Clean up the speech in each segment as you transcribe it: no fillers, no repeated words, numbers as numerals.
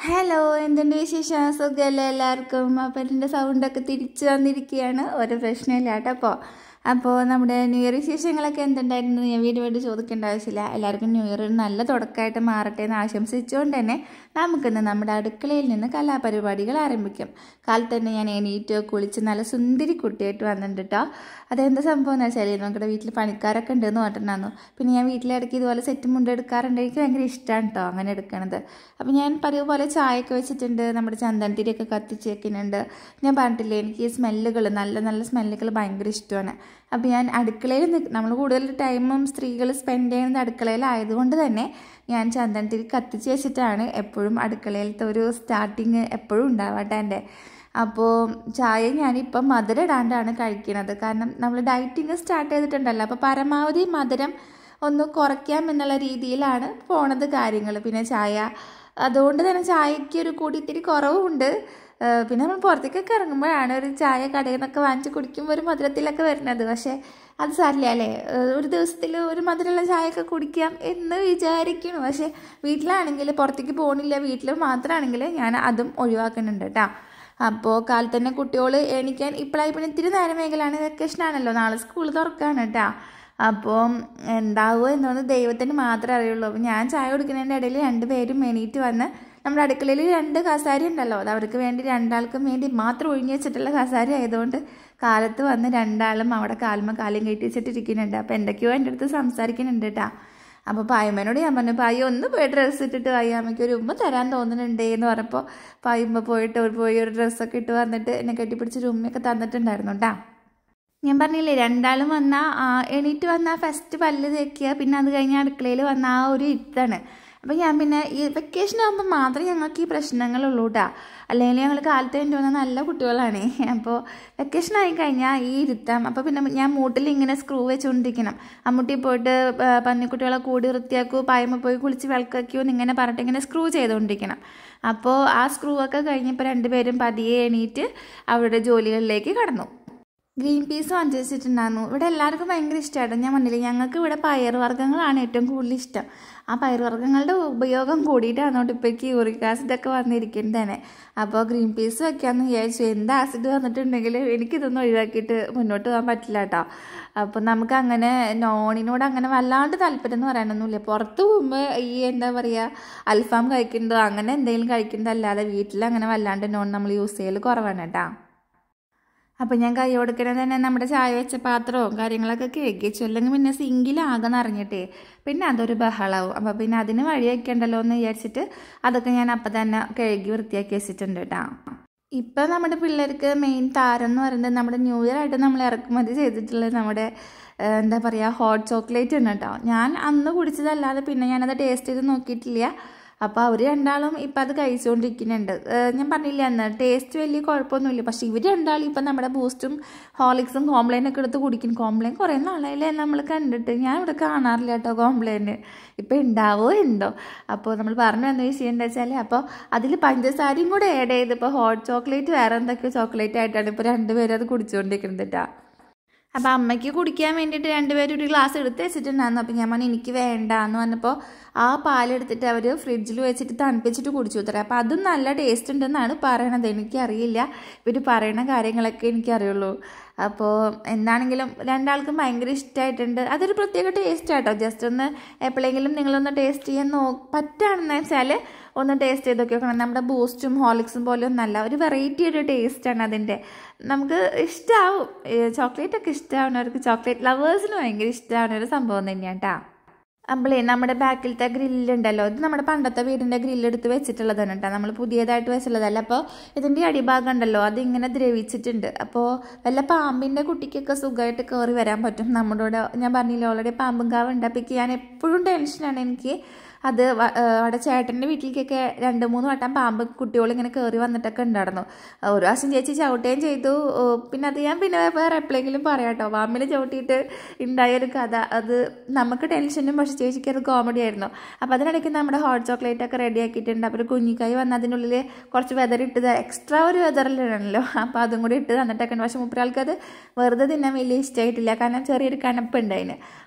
Hello, എന്തുണ്ട് വിശേഷം? സുഖമല്ലേ എല്ലാവർക്കും? അപ്പോൾ എൻ്റെ സൗണ്ടൊക്കെ തിരിച്ചു വന്നിരിക്കുകയാണ്. ഒരു പ്രശ്നമില്ല കേട്ടോ. അപ്പോൾ നമ്മുടെ ന്യൂ ഇയർ വിശേഷങ്ങളൊക്കെ എന്തുണ്ടായിരുന്നു ഞാൻ വീഡിയോ ചോദിക്കേണ്ട ആവശ്യമില്ല. എല്ലാവർക്കും ന്യൂ ഇയർ നല്ല തുടക്കമായിട്ട് മാറട്ടെ എന്ന് ആശംസിച്ചുകൊണ്ട് തന്നെ നമുക്കിന്ന് നമ്മുടെ അടുക്കളയിൽ നിന്ന് കലാപരിപാടികൾ ആരംഭിക്കും. കാലത്ത് തന്നെ ഞാൻ എണീറ്റ് കുളിച്ച് നല്ല സുന്ദരി കുട്ടിയായിട്ട് വന്നിട്ടുണ്ട് കേട്ടോ. അതെന്താ സംഭവം എന്ന് വെച്ചാൽ നമ്മുടെ വീട്ടിൽ പണിക്കാരൊക്കെ ഉണ്ടെന്ന് പറഞ്ഞിട്ടുണ്ടായിരുന്നു. പിന്നെ ഞാൻ വീട്ടിലിടയ്ക്ക് ഇതുപോലെ സെറ്റ് മുണ്ട് എടുക്കാറുണ്ട്. എനിക്ക് ഭയങ്കര ഇഷ്ടമാണ് കേട്ടോ അങ്ങനെ എടുക്കണത്. അപ്പോൾ ഞാൻ പതിവ് പോലെ ചായയൊക്കെ വെച്ചിട്ടുണ്ട്. നമ്മുടെ ചന്ദനത്തിരിയൊക്കെ കത്തിച്ച് വെക്കുന്നുണ്ട്. ഞാൻ പറഞ്ഞിട്ടില്ലേ, എനിക്ക് ഈ സ്മെല്ലുകൾ നല്ല നല്ല സ്മെല്ലുകൾ ഭയങ്കര ഇഷ്ടമാണ്. അപ്പോൾ ഞാൻ അടുക്കളയിൽ നമ്മൾ കൂടുതൽ ടൈമും സ്ത്രീകൾ സ്പെൻഡ് ചെയ്യുന്നത് അടുക്കളയിലായതുകൊണ്ട് തന്നെ ഞാൻ ചന്ദനത്തിരി കത്തിച്ച് വെച്ചിട്ടാണ് എപ്പോഴും അടുക്കളയിലത്തെ ഒരു സ്റ്റാർട്ടിങ് എപ്പോഴും ഉണ്ടാവട്ടെ എൻ്റെ. അപ്പോൾ ചായ ഞാനിപ്പം മധുരം ഇടാണ്ടാണ് കഴിക്കുന്നത്. കാരണം നമ്മൾ ഡയറ്റിങ് സ്റ്റാർട്ട് ചെയ്തിട്ടുണ്ടല്ലോ, അപ്പോൾ പരമാവധി മധുരം ഒന്ന് കുറയ്ക്കാം എന്നുള്ള രീതിയിലാണ് പോണത് കാര്യങ്ങൾ. പിന്നെ ചായ അതുകൊണ്ട് തന്നെ ചായയ്ക്ക് ഒരു കൂടി ഇത്തിരി കുറവുണ്ട്. പിന്നെ നമ്മൾ പുറത്തേക്കൊക്കെ ഇറങ്ങുമ്പോഴാണ് ഒരു ചായ കടയിൽ നിന്നൊക്കെ വാങ്ങിച്ച് കുടിക്കുമ്പോൾ ഒരു മധുരത്തിലൊക്കെ വരുന്നത്. പക്ഷേ അത് സാരില്ല അല്ലേ, ഒരു ദിവസത്തിൽ ഒരു മധുരമുള്ള ചായയൊക്കെ കുടിക്കാം എന്ന് വിചാരിക്കുന്നു. പക്ഷേ വീട്ടിലാണെങ്കിൽ പുറത്തേക്ക് പോകണില്ല, വീട്ടിൽ മാത്രമാണെങ്കിൽ ഞാൻ അതും ഒഴിവാക്കുന്നുണ്ട് കേട്ടോ. അപ്പോൾ കാലത്ത് തന്നെ കുട്ടികൾ എണീക്കാൻ ഇപ്പോഴായി പിന്നെ ഇത്തിരി നേരം മേഖലയാണ്, വെക്കേഷനാണല്ലോ, നാളെ സ്കൂൾ തുറക്കാണ് കേട്ടോ. അപ്പോൾ എന്താവുമോ എന്നൊന്ന് ദൈവത്തിന് മാത്രമേ അറിയുള്ളൂ. അപ്പോൾ ഞാൻ ചായ കുടിക്കുന്നതിൻ്റെ ഇടയിൽ രണ്ടുപേരും എണീറ്റ് വന്ന് നമ്മുടെ അടുക്കളയിൽ 2 കസാര ഉണ്ടല്ലോ, അത് അവർക്ക് വേണ്ടി രണ്ടാൾക്കും വേണ്ടി മാത്രം ഒഴിഞ്ഞു വെച്ചിട്ടുള്ള കസാര ആയതുകൊണ്ട് കാലത്ത് വന്ന് രണ്ടാളും അവിടെ കാലും കയറ്റി വെച്ചിട്ടിരിക്കുന്നുണ്ട്. അപ്പോൾ എന്തൊക്കെയോ എൻ്റെ അടുത്ത് സംസാരിക്കുന്നുണ്ട് കേട്ടോ. അപ്പോൾ പായമ്മനോട് ഞാൻ പറഞ്ഞു, പായ ഒന്ന് പോയി ഡ്രസ്സ് ഇട്ടിട്ട് പായമ്മയ്ക്ക് ഒരു ഉമ്മ തരാൻ തോന്നുന്നുണ്ടേ എന്ന് പറഞ്ഞപ്പോൾ പായമ്മ പോയി ഒരു ഡ്രസ്സൊക്കെ ഇട്ട് വന്നിട്ട് എന്നെ കെട്ടിപ്പിടിച്ചൊരു ഉമ്മയൊക്കെ തന്നിട്ടുണ്ടായിരുന്നു കേട്ടോ. ഞാൻ പറഞ്ഞില്ലേ, രണ്ടാളും വന്നാൽ എണീറ്റ് വന്നാൽ ഫസ്റ്റ് പല്ല് തേക്കുക, പിന്നെ അത് കഴിഞ്ഞ് അടുക്കളയിൽ വന്ന ആ ഒരു ഇരുത്താണ്. അപ്പോൾ ഞാൻ പിന്നെ ഈ വെക്കേഷൻ ആകുമ്പോൾ മാത്രമേ ഞങ്ങൾക്ക് ഈ പ്രശ്നങ്ങളുള്ളൂ കേട്ടോ. അല്ലെങ്കിൽ ഞങ്ങൾ കാലത്ത് വേണ്ടി വന്നാൽ നല്ല കുട്ടികളാണ്. അപ്പോൾ വെക്കേഷൻ ആയി കഴിഞ്ഞാൽ ഈ ഇരുത്താം. അപ്പോൾ പിന്നെ ഞാൻ മൂട്ടിൽ ഇങ്ങനെ സ്ക്രൂ വെച്ചുകൊണ്ടിരിക്കണം. അമ്മൂട്ടി പോയിട്ട് പന്നിക്കുട്ടികളെ കൂടി വൃത്തിയാക്കൂ, പായമ്മ പോയി കുളിച്ച് വിളക്കാക്കൂ എന്നിങ്ങനെ പറഞ്ഞിട്ട് ഇങ്ങനെ സ്ക്രൂ ചെയ്തുകൊണ്ടിരിക്കണം. അപ്പോൾ ആ സ്ക്രൂ ഒക്കെ കഴിഞ്ഞപ്പോൾ രണ്ടുപേരും പതിയെ എണീറ്റ് അവരുടെ ജോലികളിലേക്ക് കടന്നു. ഗ്രീൻ പീസ് വാങ്ങിച്ച് വെച്ചിട്ടുണ്ടായിരുന്നു. ഇവിടെ എല്ലാവർക്കും ഭയങ്കര ഇഷ്ടമായിട്ട് ഞാൻ പറഞ്ഞില്ലേ, ഞങ്ങൾക്ക് ഇവിടെ പയറുവർഗ്ഗങ്ങളാണ് ഏറ്റവും കൂടുതൽ ഇഷ്ടം. ആ പയറുവർഗ്ഗങ്ങളുടെ ഉപയോഗം കൂടിയിട്ടാണ് അതുകൊണ്ട് ഇപ്പോഴേക്ക് യൂറിക് ആസിഡൊക്കെ വന്നിരിക്കുന്നത് തന്നെ. അപ്പോൾ ഗ്രീൻ പീസ് വയ്ക്കാമെന്ന് വിചാരിച്ചു. എന്ത് ആസിഡ് വന്നിട്ടുണ്ടെങ്കിൽ എനിക്കിതൊന്നും ഒഴിവാക്കിയിട്ട് മുന്നോട്ട് പോകാൻ പറ്റില്ല കേട്ടോ. അപ്പോൾ നമുക്ക് അങ്ങനെ നോണിനോട് അങ്ങനെ വല്ലാണ്ട് താല്പര്യം എന്ന് പറയാനൊന്നുമില്ല. പുറത്ത് പോകുമ്പോൾ ഈ എന്താ പറയുക, അൽഫാം കഴിക്കുന്നതോ അങ്ങനെ എന്തെങ്കിലും കഴിക്കുന്നതോ അല്ലാതെ വീട്ടിൽ അങ്ങനെ വല്ലാണ്ട് നോൺ നമ്മൾ യൂസ് ചെയ്യൽ കുറവാണ് കേട്ടോ. അപ്പോൾ ഞാൻ കൈ കൊടുക്കണത് തന്നെ നമ്മുടെ ചായ വെച്ച പാത്രവും കാര്യങ്ങളൊക്കെ കേൾക്കിച്ചു, അല്ലെങ്കിൽ പിന്നെ സിങ്കിലാകെ നിറഞ്ഞിട്ടേ പിന്നെ അതൊരു ബഹളാവും. അപ്പോൾ പിന്നെ അതിന് വഴി വയ്ക്കണ്ടല്ലോ എന്ന് വിചാരിച്ചിട്ട് അതൊക്കെ ഞാൻ അപ്പം തന്നെ കഴുകി വൃത്തിയാക്കി വെച്ചിട്ടുണ്ട് കേട്ടോ. ഇപ്പം നമ്മുടെ പിള്ളേർക്ക് മെയിൻ താരം എന്ന് പറയുന്നത് നമ്മുടെ ന്യൂ ഇയർ ആയിട്ട് നമ്മൾ ഇറക്കുമതി ചെയ്തിട്ടുള്ളത് നമ്മുടെ എന്താ പറയുക, ഹോട്ട് ചോക്ലേറ്റ് ഉണ്ട് കേട്ടോ. ഞാൻ അന്ന് കുടിച്ചതല്ലാതെ പിന്നെ ഞാനത് ടേസ്റ്റ് ചെയ്ത് നോക്കിയിട്ടില്ല. അപ്പോൾ അവർ രണ്ടാളും ഇപ്പം അത് കഴിച്ചുകൊണ്ടിരിക്കുന്നുണ്ട്. ഞാൻ പറഞ്ഞില്ല അന്ന് ടേസ്റ്റ് വലിയ കുഴപ്പമൊന്നുമില്ല. പക്ഷേ ഇവർ രണ്ടാളും ഇപ്പം നമ്മുടെ ബൂസ്റ്റും ഹോർലിക്സും കോംപ്ലെയിനൊക്കെ എടുത്ത് കുടിക്കും. കോംപ്ലെയിൻ കുറേ നാളായില്ലേ നമ്മൾ കണ്ടിട്ട്, ഞാൻ ഇവിടെ കാണാറില്ല കേട്ടോ കോംപ്ലെയിന്. ഇപ്പം ഉണ്ടാവോ എന്തോ. അപ്പോൾ നമ്മൾ പറഞ്ഞു വന്ന വിഷയം എന്താ വെച്ചാൽ, അപ്പോൾ അതിൽ പഞ്ചസാരയും കൂടെ ആഡ് ചെയ്ത് ഇപ്പോൾ ഹോട്ട് ചോക്ലേറ്റ് വേറെ എന്തൊക്കെയോ ചോക്ലേറ്റ് ആയിട്ടാണ് ഇപ്പോൾ രണ്ടുപേരും അത് കുടിച്ചുകൊണ്ടിരിക്കുന്നത് കേട്ടോ. അപ്പോൾ അമ്മയ്ക്ക് കുടിക്കാൻ വേണ്ടിയിട്ട് രണ്ടുപേരും ഒരു ഗ്ലാസ് എടുത്ത് വെച്ചിട്ടുണ്ടായിരുന്നു. അപ്പോൾ ഞാൻ പറഞ്ഞു എനിക്ക് വേണ്ട എന്ന് പറഞ്ഞപ്പോൾ ആ പാലെടുത്തിട്ട് അവർ ഫ്രിഡ്ജിൽ വെച്ചിട്ട് തണുപ്പിച്ചിട്ട് കുടിച്ചു തരാം. അപ്പോൾ അതും നല്ല ടേസ്റ്റ് ഉണ്ടെന്നാണ് പറയണത്. എനിക്കറിയില്ല, ഇവർ പറയുന്ന കാര്യങ്ങളൊക്കെ എനിക്കറിയുള്ളൂ. അപ്പോൾ എന്താണെങ്കിലും രണ്ടാൾക്കും ഭയങ്കര ഇഷ്ടമായിട്ടുണ്ട്. അതൊരു പ്രത്യേക ടേസ്റ്റ് ആട്ടോ. ജസ്റ്റ് ഒന്ന് എപ്പോഴെങ്കിലും നിങ്ങളൊന്ന് ടേസ്റ്റ് ചെയ്യാൻ പറ്റുകയാണെന്ന് വെച്ചാൽ ഒന്ന് ടേസ്റ്റ് ചെയ്ത് നോക്കി നോക്കണം. നമ്മുടെ ബൂസ്റ്റും ഹോർലിക്സും പോലെ ഒന്നല്ല, ഒരു വെറൈറ്റി ഒരു ടേസ്റ്റാണ് അതിൻ്റെ. നമുക്ക് ഇഷ്ടമാവും, ചോക്ലേറ്റൊക്കെ ഇഷ്ടമാവുന്നവർക്ക്, ചോക്ലേറ്റ് ലവേഴ്സിന് ഭയങ്കര ഇഷ്ടമാവുന്ന ഒരു സംഭവം തന്നെയാണ് കേട്ടോ. അപ്പോളേ നമ്മുടെ ബാക്കിലത്തെ ഗ്രില്ലുണ്ടല്ലോ, ഇത് നമ്മുടെ പണ്ടത്തെ വീടിൻ്റെ ഗ്രില്ലെടുത്ത് വെച്ചിട്ടുള്ളതാണ് കേട്ടോ, നമ്മൾ പുതിയതായിട്ട് വെച്ചിട്ടുള്ളതല്ല. അപ്പോൾ ഇതിൻ്റെ അടിഭാഗം ഉണ്ടല്ലോ അതിങ്ങനെ ദ്രവിച്ചിട്ടുണ്ട്. അപ്പോൾ വല്ല പാമ്പിൻ്റെ കുട്ടിക്കൊക്കെ സുഖമായിട്ട് കയറി വരാൻ പറ്റും. നമ്മുടെ കൂടെ ഞാൻ പറഞ്ഞില്ല ഓൾറെഡി പാമ്പും കാവുണ്ട്. അപ്പോൾ ഞാൻ എപ്പോഴും ടെൻഷനാണ് എനിക്ക്. അത് അവിടെ ചേട്ടൻ്റെ വീട്ടിലേക്കൊക്കെ 2-3 വട്ടം പാമ്പ് കുട്ടികളിങ്ങനെ കയറി വന്നിട്ടൊക്കെ ഉണ്ടായിരുന്നു. ഒരു പ്രാവശ്യം ചേച്ചി ചവിട്ടുകയും ചെയ്തു. പിന്നെ അത് ഞാൻ പിന്നെ വേറെ എപ്പോഴെങ്കിലും പറയാം കേട്ടോ. പാമ്പിനെ ചവിട്ടിയിട്ട് ഉണ്ടായൊരു കഥ, അത് നമുക്ക് ടെൻഷനും പക്ഷേ ചേച്ചിക്ക് അത് കോമഡി ആയിരുന്നു. അപ്പോൾ അതിനിടയ്ക്ക് നമ്മുടെ ഹോട്ട് ചോക്ലേറ്റ് ഒക്കെ റെഡി ആക്കിയിട്ടുണ്ട്. അപ്പോൾ ഒരു കുഞ്ഞിക്കായി വന്ന് അതിനുള്ളിൽ കുറച്ച് വെതർ ഇട്ടത്, എക്സ്ട്രാ ഒരു വെതറിലാണല്ലോ, അപ്പോൾ അതും കൂടി ഇട്ട് തന്നിട്ടൊക്കെ ഉണ്ട്. പക്ഷേ മുപ്പരാൾക്ക് അത് വെറുതെ തിന്നാൻ വലിയ ഇഷ്ടമായിട്ടില്ല, കാരണം ചെറിയൊരു കനപ്പുണ്ട് അതിന്.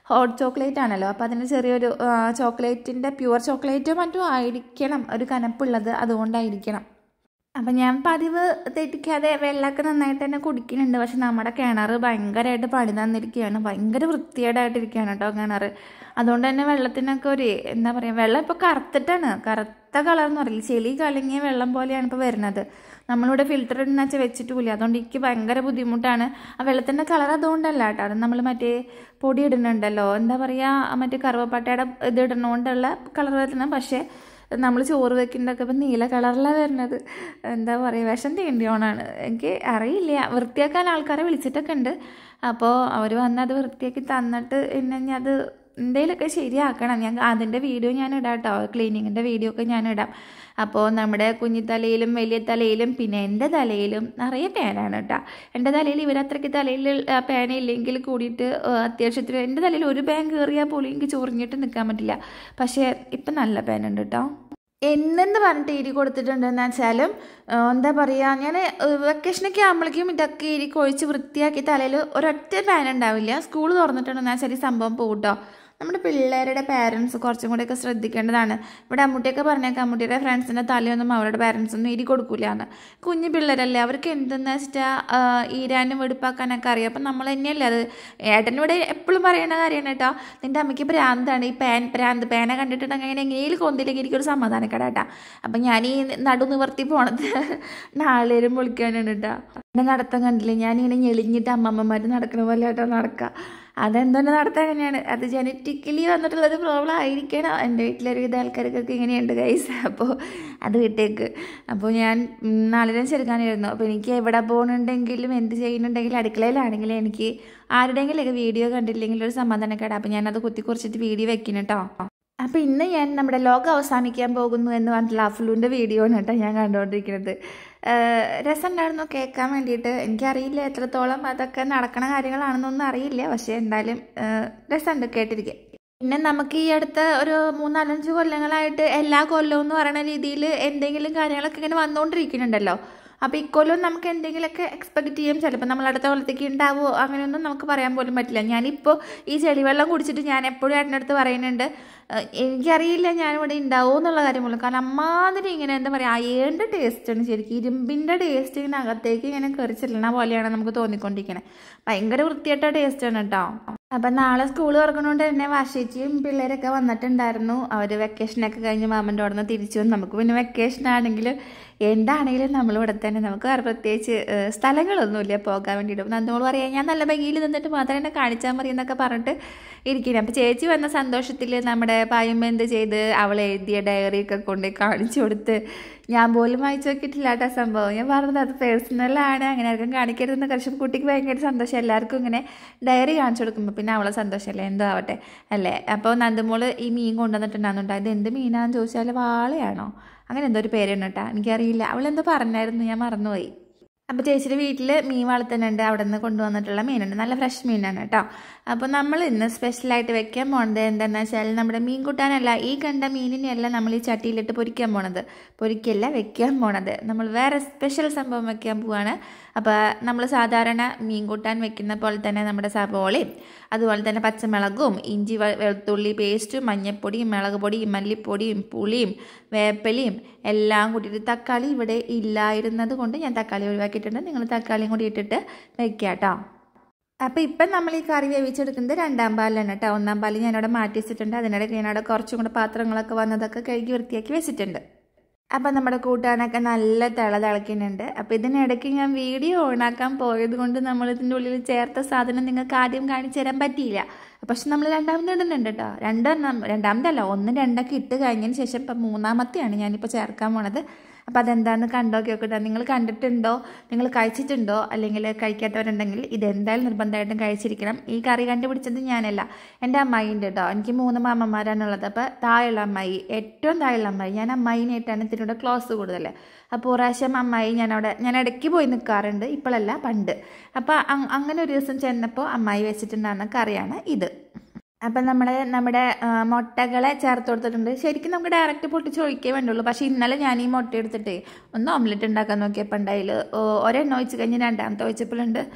ഹോട്ട് ചോക്ലേറ്റ് ആണല്ലോ. അപ്പോൾ അതിന് ചെറിയൊരു ചോക്ലേറ്റിൻ്റെ പ്യുവർ ചോക്ലേറ്റോ മറ്റോ ആയിരിക്കണം ഒരു കനപ്പുള്ളത്, അതുകൊണ്ടായിരിക്കണം. അപ്പം ഞാൻ പതിവ് തെറ്റിക്കാതെ വെള്ളമൊക്കെ നന്നായിട്ട് തന്നെ കുടിക്കുന്നുണ്ട്. പക്ഷെ നമ്മുടെ കിണർ ഭയങ്കരമായിട്ട് പണി തന്നിരിക്കുകയാണ്, ഭയങ്കര വൃത്തികേടായിട്ടിരിക്കുകയാണ് കേട്ടോ കിണർ. അതുകൊണ്ട് തന്നെ വെള്ളത്തിനൊക്കെ ഒരു എന്താ പറയുക, വെള്ളം ഇപ്പോൾ കറുത്തിട്ടാണ്, കറുത്ത കളർ എന്ന് പറയില്ല, ചെളി കലങ്ങിയ വെള്ളം പോലെയാണ് ഇപ്പോൾ വരുന്നത്. നമ്മളിവിടെ ഫിൽറ്റർ ഇടുന്ന വെച്ചിട്ടില്ല, അതുകൊണ്ട് എനിക്ക് ഭയങ്കര ബുദ്ധിമുട്ടാണ്. ആ വെള്ളത്തിൻ്റെ കളർ അതുകൊണ്ടല്ല കേട്ടോ, അത് നമ്മൾ മറ്റേ പൊടി ഇടുന്നുണ്ടല്ലോ, എന്താ പറയുക, മറ്റേ കറുവപ്പട്ടയുടെ ഇത് ഇടുന്നതുകൊണ്ടുള്ള കളർ വരുന്നത്. പക്ഷേ നമ്മൾ ചോറ് വെക്കുന്നതൊക്കെ ഇപ്പം നീല കളറിലാണ് വരുന്നത്. എന്താ പറയുക, വിഷം തീണ്ടിയോണാണ്. എനിക്ക് അറിയില്ല, വൃത്തിയാക്കാൻ ആൾക്കാരെ വിളിച്ചിട്ടൊക്കെ ഉണ്ട്. അപ്പോൾ അവർ വന്ന് അത് വൃത്തിയാക്കി തന്നിട്ട് പിന്നെ അത് എന്തെങ്കിലുമൊക്കെ ശരിയാക്കണം. ഞാൻ അതിൻ്റെ വീഡിയോ ഞാൻ ഇടാം കേട്ടോ, ക്ലീനിങ്ങിൻ്റെ വീഡിയോ ഒക്കെ ഞാൻ ഇടാം. അപ്പോൾ നമ്മുടെ കുഞ്ഞിത്തലയിലും വലിയ തലയിലും പിന്നെ എൻ്റെ തലയിലും നിറയെ പേനാണ് കേട്ടോ. എൻ്റെ തലയിൽ ഇവരത്രയ്ക്ക് തലയിൽ പേനയില്ലെങ്കിൽ കൂടിയിട്ട് അത്യാവശ്യത്തിന് എൻ്റെ തലയിൽ ഒരു പേൻ കയറിയാൽ പോലും എനിക്ക് ചൊറിഞ്ഞിട്ട് നിൽക്കാൻ പറ്റില്ല. പക്ഷേ ഇപ്പം നല്ല പേനുണ്ട് കേട്ടോ. എന്നെന്ന് പറഞ്ഞിട്ട് ഇരി കൊടുത്തിട്ടുണ്ടെന്ന് വെച്ചാലും എന്താ പറയുക, ഞാൻ വെക്കേഷനൊക്കെ ആകുമ്പോഴേക്കും ഇതൊക്കെ ഇരി കൊഴിച്ച് വൃത്തിയാക്കി തലയിൽ ഒരൊറ്റ പേൻ ഉണ്ടാവില്ല. സ്കൂൾ തുറന്നിട്ടുണ്ടെന്ന് വെച്ചാൽ ഈ സംഭവം പോകട്ടോ. നമ്മുടെ പിള്ളേരുടെ പാരൻസ് കുറച്ചും കൂടെയൊക്കെ ശ്രദ്ധിക്കേണ്ടതാണ്. ഇവിടെ അമ്മൂട്ടിയൊക്കെ പറഞ്ഞേക്കാം, അമ്മൂട്ടിയുടെ ഫ്രണ്ട്സിൻ്റെ തലയൊന്നും അവരുടെ പാരൻസൊന്നും ഇരി കൊടുക്കില്ല എന്ന്. കുഞ്ഞു പിള്ളേരല്ലേ, അവർക്ക് എന്തെന്ന് വെച്ചിട്ടാൽ ഈരാനും വെടുപ്പാക്കാനൊക്കെ അറിയാം. അപ്പം നമ്മൾ തന്നെയല്ലേ അത്. ഏട്ടനിവിടെ എപ്പോഴും പറയുന്ന കാര്യമാണ് കേട്ടോ, നിൻ്റെ അമ്മയ്ക്ക് ഭ്രാന്താണ്, ഈ പേന കണ്ടിട്ടുണ്ടെങ്കിൽ അങ്ങനെ എങ്ങനെയും കൊന്നില്ലെങ്കിൽ എനിക്കൊരു സമാധാനക്കേടാ കേട്ടോ. അപ്പം ഞാൻ ഈ നടു നിവർത്തി പോണത് നാളേരും പൊളിക്കാനാണ് കേട്ടോ. എൻ്റെ നടത്തം കണ്ടില്ലേ, ഞാനിങ്ങനെ ഞെളിഞ്ഞിട്ട് അമ്മമ്മമാർ നടക്കണ പോലെ കേട്ടോ നടക്കുക. അതെന്തോന്നെ നടത്താൻ എങ്ങനെയാണ്, അത് ജനറ്റിക്കലി വന്നിട്ടുള്ളൊരു പ്രോബ്ലം ആയിരിക്കണം. എൻ്റെ വീട്ടിലൊരു വിധ ആൾക്കാർക്കൊക്കെ ഇങ്ങനെയുണ്ട് ഗൈസ്. അപ്പോൾ അത് വിട്ടേക്ക്. അപ്പോൾ ഞാൻ നാളെ ചെറുക്കാനായിരുന്നു. അപ്പോൾ എനിക്ക് എവിടെ പോകുന്നുണ്ടെങ്കിലും എന്ത് ചെയ്യുന്നുണ്ടെങ്കിലും അടുക്കളയിലാണെങ്കിലും എനിക്ക് ആരുടെയെങ്കിലൊക്കെ വീഡിയോ കണ്ടില്ലെങ്കിൽ ഒരു സമാധാനക്കേടാ. അപ്പോൾ ഞാനത് കുറിച്ചിട്ട് വീഡിയോ വെക്കണം കേട്ടോ. അപ്പോൾ ഇന്ന് ഞാൻ നമ്മുടെ ലോകം അവസാനിക്കാൻ പോകുന്നു എന്ന് പറഞ്ഞിട്ടുള്ള അഫ്ലുവിൻ്റെ വീഡിയോ ആണ് കേട്ടോ ഞാൻ കണ്ടുകൊണ്ടിരിക്കുന്നത്. രസമുണ്ടായിരുന്നു കേൾക്കാൻ വേണ്ടിയിട്ട്. എനിക്കറിയില്ല എത്രത്തോളം അതൊക്കെ നടക്കണ കാര്യങ്ങളാണെന്നൊന്നും അറിയില്ല, പക്ഷേ എന്തായാലും രസമുണ്ട് കേട്ടിരിക്കുക. പിന്നെ നമുക്ക് ഈ അടുത്ത ഒരു 3-4-5 കൊല്ലങ്ങളായിട്ട് എല്ലാ കൊല്ലവും എന്ന് പറയുന്ന രീതിയിൽ എന്തെങ്കിലും കാര്യങ്ങളൊക്കെ ഇങ്ങനെ വന്നുകൊണ്ടിരിക്കുന്നുണ്ടല്ലോ. അപ്പോൾ ഇക്കൊല്ലം നമുക്ക് എന്തെങ്കിലുമൊക്കെ എക്സ്പെക്റ്റ് ചെയ്യും. ചിലപ്പോൾ നമ്മൾ അടുത്ത കൊല്ലത്തേക്ക് ഉണ്ടാവുമോ അങ്ങനെയൊന്നും നമുക്ക് പറയാൻ പോലും പറ്റില്ല. ഞാനിപ്പോൾ ഈ ചെളിവെള്ളം കുടിച്ചിട്ട് ഞാൻ എപ്പോഴും ഏട്ടനടുത്ത് പറയുന്നുണ്ട്, എനിക്കറിയില്ല ഞാനിവിടെ ഉണ്ടാവുമോ എന്നുള്ള കാര്യം പോലും. കാരണം അമ്മാതിരി ഇങ്ങനെ എന്താ പറയുക, അയേണ്ട ടേസ്റ്റാണ് ശരിക്കും, ഇരുമ്പിൻ്റെ ടേസ്റ്റ് ഇങ്ങനെ അകത്തേക്ക് ഇങ്ങനെ കയറി ചെല്ലണ പോലെയാണ് നമുക്ക് തോന്നിക്കൊണ്ടിരിക്കണേ. ഭയങ്കര വൃത്തിയായിട്ട ടേസ്റ്റാണ് കേട്ടോ. അപ്പം നാളെ സ്കൂൾ തുറക്കണോണ്ട് തന്നെ വാശിച്ചിയും പിള്ളേരൊക്കെ വന്നിട്ടുണ്ടായിരുന്നു. അവർ വെക്കേഷനൊക്കെ കഴിഞ്ഞ് മാമൻ്റെ അവിടെ നിന്ന് തിരിച്ചു വന്നു. നമുക്ക് പിന്നെ വെക്കേഷൻ ആണെങ്കിലും എന്താണെങ്കിലും നമ്മളിവിടെ തന്നെ, നമുക്ക് വേറെ പ്രത്യേകിച്ച് സ്ഥലങ്ങളൊന്നുമില്ല പോകാൻ വേണ്ടിയിട്ട്. അപ്പം നമ്മൾ പറയാം, ഞാൻ നല്ല ഭംഗിയിൽ നിന്നിട്ട് മാത്രം എന്നെ കാണിച്ചാൽ മതി എന്നൊക്കെ പറഞ്ഞിട്ട് ഇരിക്കണം. അപ്പോൾ ചേച്ചി വന്ന സന്തോഷത്തിൽ നമ്മുടെ പായമ്മ എന്ത് ചെയ്ത് അവൾ എഴുതിയ ഡയറിയൊക്കെ കൊണ്ട് കാണിച്ചു കൊടുത്ത്, ഞാൻ പോലും വായിച്ചു നോക്കിയിട്ടില്ല കേട്ടോ സംഭവം. ഞാൻ പറഞ്ഞത് അത് പേഴ്സണലാണ്, അങ്ങനെ ആർക്കും കാണിക്കരുതെന്ന്. പക്ഷേ കുട്ടിക്ക് ഭയങ്കര സന്തോഷം, എല്ലാവർക്കും ഇങ്ങനെ ഡയറി കാണിച്ചു കൊടുക്കുമ്പോൾ പിന്നെ അവളെ സന്തോഷമല്ലേ, എന്തോ ആവട്ടെ അല്ലേ. അപ്പോൾ നന്ദമോള് ഈ മീൻ കൊണ്ടുവന്നിട്ടുണ്ടാകുന്നുണ്ടോ, ഇത് എന്ത് മീനാന്ന് ചോദിച്ചാൽ വാളയാണോ അങ്ങനെ എന്തോ ഒരു പേരാണ് കേട്ടോ, എനിക്കറിയില്ല. അവളെന്തോ പറഞ്ഞായിരുന്നു, ഞാൻ മറന്നുപോയി. അപ്പോൾ ചേച്ചിയുടെ വീട്ടിൽ മീൻ വളർത്തുന്നുണ്ട്, അവിടെ നിന്ന് കൊണ്ടുവന്നിട്ടുള്ള മീനുണ്ട്, നല്ല ഫ്രഷ് മീനാണ് കേട്ടോ. അപ്പോൾ നമ്മൾ ഇന്ന് സ്പെഷ്യലായിട്ട് വെക്കാൻ പോണത് എന്താണെന്ന് വെച്ചാൽ, നമ്മുടെ മീൻ കൂട്ടാനല്ല, ഈ കണ്ട മീനിനെയല്ല നമ്മൾ ഈ ചട്ടിയിലിട്ട് പൊരിക്കാൻ പോണത്, പൊരിക്കല്ല വെക്കാൻ പോണത്. നമ്മൾ വേറെ സ്പെഷ്യൽ സംഭവം വെക്കാൻ പോവാണ്. അപ്പോൾ നമ്മൾ സാധാരണ മീൻ കൂട്ടാൻ വെക്കുന്ന പോലെ തന്നെ നമ്മുടെ സവോളയും അതുപോലെ തന്നെ പച്ചമുളകും ഇഞ്ചി വെളുത്തുള്ളി പേസ്റ്റും മഞ്ഞൾപ്പൊടിയും മുളക് പൊടിയും മല്ലിപ്പൊടിയും പുളിയും വേപ്പലയും എല്ലാം കൂട്ടിയിട്ട്, തക്കാളി ഇവിടെ ഇല്ലായിരുന്നത് കൊണ്ട് ഞാൻ തക്കാളി ഒഴിവാക്കിയിട്ടുണ്ട്, നിങ്ങൾ തക്കാളിയും കൂടി ഇട്ടിട്ട് വെക്കുക കേട്ടോ. അപ്പോൾ ഇപ്പം നമ്മൾ ഈ കറി വേവിച്ചെടുക്കുന്നത് 2ാം പാലാണ് കേട്ടോ. 1ാം പാൽ ഞാനിവിടെ മാറ്റി വെച്ചിട്ടുണ്ട്. അതിനിടയ്ക്ക് ഞാനവിടെ കുറച്ചും കൂടെ പാത്രങ്ങളൊക്കെ വന്നതൊക്കെ കഴുകി വൃത്തിയാക്കി വെച്ചിട്ടുണ്ട്. അപ്പം നമ്മുടെ കൂട്ടാനൊക്കെ നല്ല തിളക്കുന്നുണ്ട്. അപ്പോൾ ഇതിനിടയ്ക്ക് ഞാൻ വീഡിയോ ഓണാക്കാൻ പോയത് കൊണ്ട് നമ്മൾ ഇതിൻ്റെ ഉള്ളിൽ ചേർത്ത സാധനം നിങ്ങൾക്ക് ആദ്യം കാണിച്ചു തരാൻ പറ്റിയില്ല. പക്ഷെ നമ്മൾ 2ാമത് ഇടുന്നുണ്ട് കേട്ടോ. 2ാമതല്ല 1, 2 ഇട്ട് കഴിഞ്ഞതിന് ശേഷം ഇപ്പം 3ാമത്തെയാണ് ഞാനിപ്പോൾ ചേർക്കാൻ പോണത്. അപ്പോൾ അതെന്താണെന്ന് കണ്ടോക്കി നോക്കട്ടെ. നിങ്ങൾ കണ്ടിട്ടുണ്ടോ, നിങ്ങൾ കഴിച്ചിട്ടുണ്ടോ, അല്ലെങ്കിൽ കഴിക്കാത്തവരുണ്ടെങ്കിൽ ഇതെന്തായാലും നിർബന്ധമായിട്ടും കഴിച്ചിരിക്കണം. ഈ കറി കണ്ടുപിടിച്ചത് ഞാനല്ല, എൻ്റെ അമ്മായിൻ്റെ കേട്ടോ. എനിക്ക് 3 മാമന്മാരാണുള്ളത്. അപ്പോൾ താഴെയുള്ള അമ്മായി, ഏറ്റവും താഴെയുള്ള അമ്മായി, ഞാൻ അമ്മായിനായിട്ടാണ് ഇതിനോട് ക്ലോസ് കൂടുതൽ. അപ്പോൾ പ്രാവശ്യം അമ്മായി ഞാൻ ഇടയ്ക്ക് പോയി നിൽക്കാറുണ്ട്, ഇപ്പോഴല്ല പണ്ട്. അപ്പോൾ അങ്ങനെ ഒരു ദിവസം ചെന്നപ്പോൾ അമ്മായി വെച്ചിട്ടുണ്ടാകുന്ന കറിയാണ് ഇത്. അപ്പം നമ്മുടെ മുട്ടകളെ ചേർത്ത് കൊടുത്തിട്ടുണ്ട്. ശരിക്കും നമുക്ക് ഡയറക്റ്റ് പൊട്ടിച്ച് ഒഴിക്കേ വേണ്ടുള്ളൂ. പക്ഷേ ഇന്നലെ ഞാൻ ഈ മുട്ട എടുത്തിട്ട് ഒന്ന് ഓംലെറ്റ് ഉണ്ടാക്കാൻ നോക്കിയപ്പോൾ ഉണ്ടായിൽ ഒരെണ്ണം ഒഴിച്ച് കഴിഞ്ഞ് 2ാമത്തെ ഒഴിച്ചപ്പോഴുണ്ട്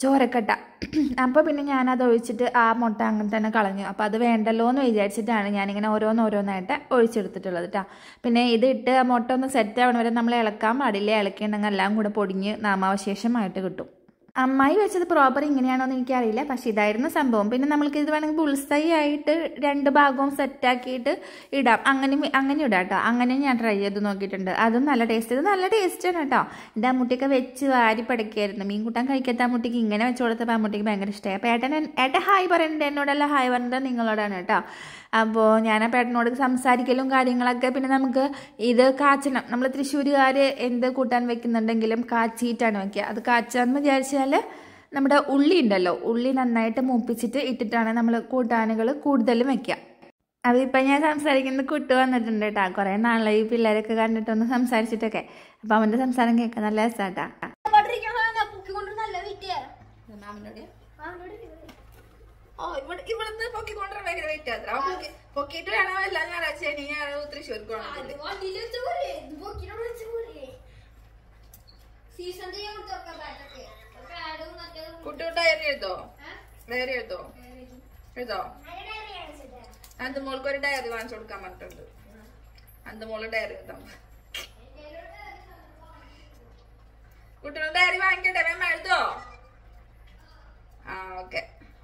ചോരക്കട്ട. അപ്പോൾ പിന്നെ ഞാനത് ഒഴിച്ചിട്ട് ആ മുട്ട അങ്ങനെ തന്നെ കളഞ്ഞു. അപ്പോൾ അത് വേണ്ടല്ലോ എന്ന് വിചാരിച്ചിട്ടാണ് ഞാനിങ്ങനെ ഓരോന്നോരോന്നായിട്ട് ഒഴിച്ചെടുത്തിട്ടുള്ളത് കേട്ടോ. പിന്നെ ഇതിട്ട് ആ മുട്ട ഒന്ന് സെറ്റ് ആവണ വരെ നമ്മൾ ഇളക്കാൻ പാടില്ല. ഇളക്കിയിട്ടുണ്ടെങ്കിൽ എല്ലാം കൂടെ പൊടിഞ്ഞ് നാമാവശേഷമായിട്ട് കിട്ടും. അമ്മായി വെച്ചത് പ്രോപ്പർ ഇങ്ങനെയാണോ എന്ന് എനിക്കറിയില്ല, പക്ഷെ ഇതായിരുന്നു സംഭവം. പിന്നെ നമ്മൾക്ക് ഇത് വേണമെങ്കിൽ ബുൾസൈ ആയിട്ട് 2 ഭാഗവും സെറ്റാക്കിയിട്ട് ഇടാം. അങ്ങനെ ഇടാം കേട്ടോ. അങ്ങനെ ഞാൻ ട്രൈ ചെയ്ത് നോക്കിയിട്ടുണ്ട്. അതും നല്ല ടേസ്റ്റ്. ഇത് നല്ല ടേസ്റ്റാണ് കേട്ടോ. എൻ്റെ അമ്മൂട്ടിയൊക്കെ വെച്ച് വാരി പടക്കായിരുന്നു. മീൻ കൂട്ടാൻ കഴിക്കാത്ത അമ്മൂട്ടിക്ക് ഇങ്ങനെ വെച്ച് കൊടുത്തപ്പോൾ അമ്മൂട്ടിക്ക് ഭയങ്കര ഇഷ്ടമായി. അപ്പോൾ ഏട്ടൻ ഹായ് പറയുന്നുണ്ട്. എന്നോടല്ല ഹായ് പറയുന്നത് നിങ്ങളോടാണ് കേട്ടോ. അപ്പോൾ ഞാൻ ആ പേട്ടനോട് സംസാരിക്കലും കാര്യങ്ങളൊക്കെ. പിന്നെ നമുക്ക് ഇത് കാച്ചണം. നമ്മൾ തൃശ്ശൂരുകാർ എന്ത് കൂട്ടാൻ വെക്കുന്നുണ്ടെങ്കിലും കാച്ചിയിട്ടാണ് വയ്ക്കുക. അത് കാച്ചാന്ന് വിചാരിച്ചാൽ നമ്മുടെ ഉള്ളി ഉണ്ടല്ലോ, ഉള്ളി നന്നായിട്ട് മൂപ്പിച്ചിട്ട് ഇട്ടിട്ടാണ് നമ്മൾ കൂട്ടാനുകൾ കൂടുതലും വയ്ക്കുക. അതിപ്പോൾ ഞാൻ സംസാരിക്കുന്നത് കുട്ടു വന്നിട്ടുണ്ട് കേട്ടോ. കുറേ നാളെ ഈ പിള്ളേരൊക്കെ കണ്ടിട്ടൊന്ന് സംസാരിച്ചിട്ടൊക്കെ. അപ്പോൾ അവൻ്റെ സംസാരം കേൾക്കാൻ നല്ല രസമാട്ടാ. ഇവിടുന്ന് പൊക്കിക്കൊണ്ടുവരാൻ ഭയങ്കര വെയിറ്റ് അത്ര പൊക്കിയിട്ട് വേണോ എല്ലാം ഞായറാഴ്ച ഞാൻ തൃശ്ശൂർക്ക് കുട്ടി ഡയറി എഴുതോ? ഡയറി എഴുതോ? അന്തമോൾക്ക് ഒരു ഡയറി വാങ്ങിച്ചു കൊടുക്കാൻ പറഞ്ഞിട്ടുണ്ട്. അന്തമോള് ഡയറി എഴുതാം. കുട്ടികളുടെ ഡയറി വാങ്ങിക്കട്ടെ? മാം എഴുതോ? ഓക്കെ.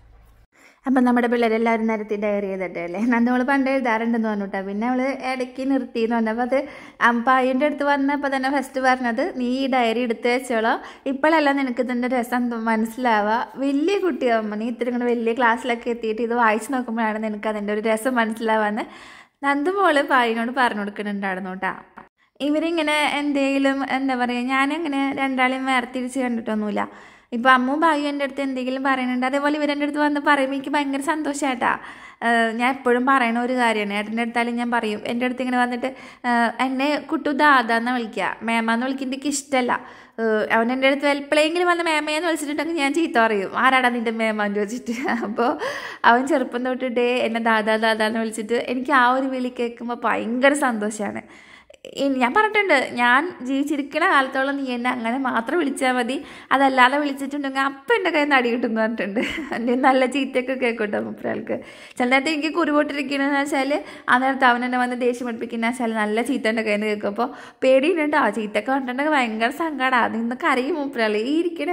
അപ്പം നമ്മുടെ പിള്ളേരെല്ലാവരും നിരത്തി ഡയറി ചെയ്തിട്ടല്ലേ. നമ്മൾ പണ്ട് എഴുതാറുണ്ടെന്ന് പറഞ്ഞു കേട്ടോ. പിന്നെ അവൾ ഇടയ്ക്ക് നിർത്തിയെന്ന് പറഞ്ഞപ്പോൾ അത് അമ്പായിൻ്റെ അടുത്ത് വന്നപ്പോൾ തന്നെ ഫസ്റ്റ് പറഞ്ഞത്, നീ ഈ ഡയറി എടുത്ത് വെച്ചോളോ, ഇപ്പോഴല്ല നിനക്ക് ഇതിൻ്റെ രസം മനസ്സിലാവുക. വലിയ കുട്ടിയാകുമ്പോൾ നീ ഇത്തിരി കൂടെ വലിയ ക്ലാസ്സിലൊക്കെ എത്തിയിട്ട് ഇത് വായിച്ച് നോക്കുമ്പോഴാണ് നിനക്ക് അതിൻ്റെ ഒരു രസം മനസ്സിലാവാന്ന് നന്ദുമോള് പായിനോട് പറഞ്ഞു കൊടുക്കുന്നുണ്ടായിരുന്നു കേട്ടോ. ഇവരിങ്ങനെ എന്തെങ്കിലും എന്താ പറയുക, ഞാനങ്ങനെ രണ്ടാളെയും വേർതിരിച്ച് കണ്ടിട്ടൊന്നുമില്ല. ഇപ്പോൾ അമ്മു ഭാഗ്യം എൻ്റെ അടുത്ത് എന്തെങ്കിലും പറയുന്നുണ്ട്, അതേപോലെ ഇവരെൻ്റെ അടുത്ത് വന്ന് പറയുമ്പോൾ എനിക്ക് ഭയങ്കര സന്തോഷമായിട്ടാ. ഞാൻ എപ്പോഴും പറയണ ഒരു കാര്യമാണ്. ഏട്ടൻ്റെ അടുത്താലും ഞാൻ പറയും. എൻ്റെ അടുത്ത് ഇങ്ങനെ വന്നിട്ട് എന്നെ കുട്ടു ദാദാന്ന് വിളിക്കുക, മേമാന്ന് വിളിക്കുന്നത് എനിക്ക് ഇഷ്ടമല്ല. അവൻ എൻ്റെ അടുത്ത് എപ്പോഴെങ്കിലും വന്ന് മേമയെന്ന് വിളിച്ചിട്ടുണ്ടെങ്കിൽ ഞാൻ ചീത്ത പറയും, ആരാടാ നിൻ്റെ മേമാന്ന് ചോദിച്ചിട്ട്. അപ്പോൾ അവൻ ചെറുപ്പം തൊട്ടിട്ടേ എന്നെ ദാദാന്ന് വിളിച്ചിട്ട് എനിക്ക് ആ ഒരു വിളി കേൾക്കുമ്പോൾ ഭയങ്കര സന്തോഷമാണ്. ഞാൻ പറഞ്ഞിട്ടുണ്ട്, ഞാൻ ജീവിച്ചിരിക്കുന്ന കാലത്തോളം നീ എന്നെ അങ്ങനെ മാത്രം വിളിച്ചാൽ മതി, അതല്ലാതെ വിളിച്ചിട്ടുണ്ടെങ്കിൽ അപ്പം എൻ്റെ കയ്യിൽ നിന്ന് അടി കിട്ടുമെന്ന് പറഞ്ഞിട്ടുണ്ട്. എൻ്റെ നല്ല ചീത്തയൊക്കെ കേൾക്കട്ടോ മുപ്പരാൾക്ക്. ചില നേരത്തെ എനിക്ക് കുരുപൊട്ടിരിക്കണമെന്ന് വെച്ചാൽ ആ നേരത്തെ അവൻ എന്നെ വന്ന് ദേഷ്യം പഠിപ്പിക്കുന്ന വെച്ചാൽ നല്ല ചീത്ത എൻ്റെ കയ്യിൽ നിന്ന് കേൾക്കും. അപ്പോൾ പേടിയുണ്ട്. ആ ചീത്തൊക്കെ പറഞ്ഞിട്ടുണ്ടെങ്കിൽ ഭയങ്കര സങ്കടമാണ്. നിന്നൊക്കെ അറിയും മുപ്പരാൾ ഈ ഇരിക്കണ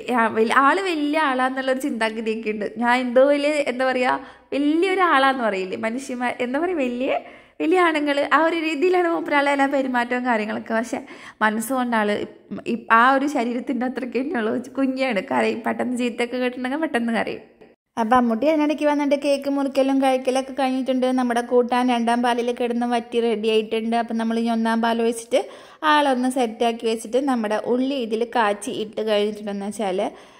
ആള് വലിയ ആളാന്നുള്ളൊരു ചിന്താഗതിയൊക്കെ ഉണ്ട്. ഞാൻ എന്തോ വലിയ എന്താ പറയുക, വലിയൊരാളാന്ന് പറയില്ലേ മനുഷ്യന്മാർ, എന്താ പറയുക, വലിയ ആണുങ്ങൾ ആ ഒരു രീതിയിലാണ് മൂപ്പരാളെ എല്ലാ പെരുമാറ്റവും കാര്യങ്ങളൊക്കെ. പക്ഷെ മനസ്സുകൊണ്ട് ആൾ ആ ഒരു ശരീരത്തിൻ്റെ അത്രയ്ക്ക് തന്നെയുള്ളൂ. കുഞ്ഞാണ്, കരയും. പെട്ടെന്ന് ചീത്തൊക്കെ കേട്ടിട്ടുണ്ടെങ്കിൽ പെട്ടെന്ന് കരയും. അപ്പം അമ്മൂട്ടി അതിനിടയ്ക്ക് വന്നിട്ട് കേക്ക് മുറിക്കലും കഴിക്കലൊക്കെ കഴിഞ്ഞിട്ടുണ്ട്. നമ്മുടെ കൂട്ടാൻ 2ാം പാലിൽ കിടന്ന് വറ്റി റെഡി ആയിട്ടുണ്ട്. അപ്പം നമ്മൾ ഇനി 1ാം പാൽ വെച്ചിട്ട് ആളൊന്ന് സെറ്റാക്കി വെച്ചിട്ട് നമ്മുടെ ഉള്ളി ഇതിൽ കാച്ചി ഇട്ട് കഴിഞ്ഞിട്ടുണ്ടെന്ന് വെച്ചാൽ